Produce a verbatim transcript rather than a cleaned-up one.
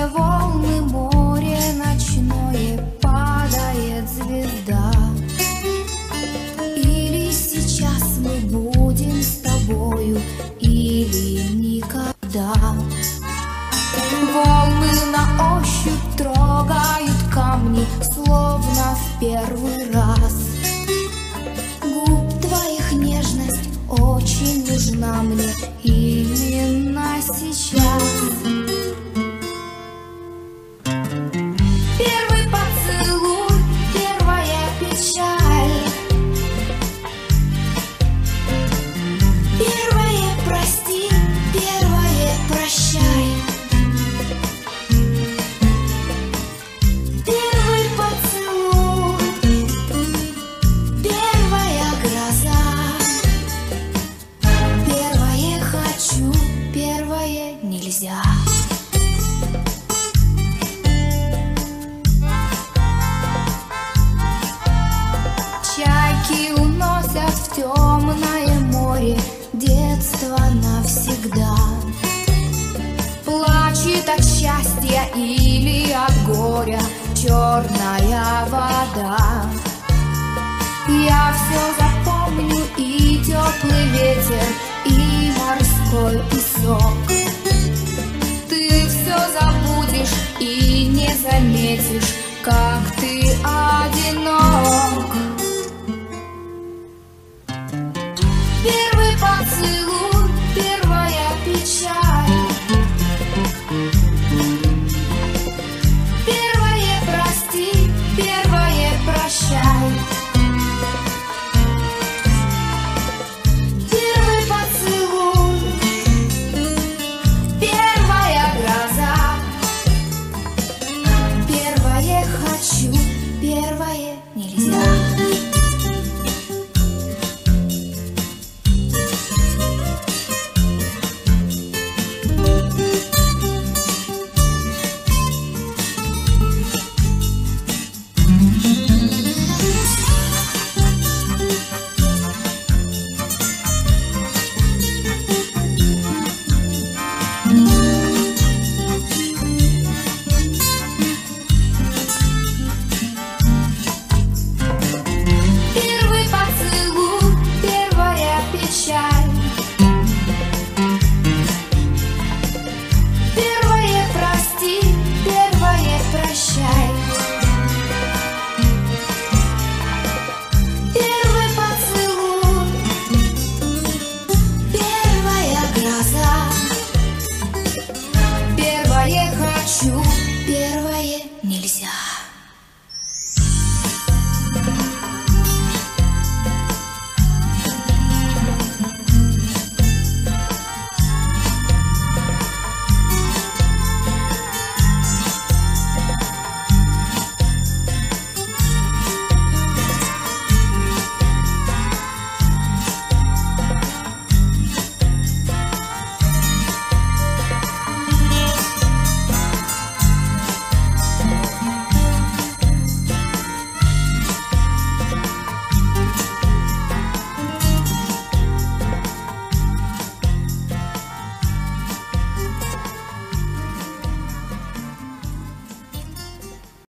Черные волны, море ночное, падает звезда. Или сейчас мы будем с тобою, или никогда. Волны на ощупь трогают камни, словно в первый раз. Губ твоих нежность очень нужна мне именно сейчас. Первый поцелуй, первая печаль, первое прости, первое прощай. Первый поцелуй, первая гроза, первое хочу, первое нельзя. Чайки уносят в темное море детство навсегда. Плачет от счастья или от горя черная вода. Я все запомню, и теплый ветер, и морской песок. Ты все забудешь и не заметишь, как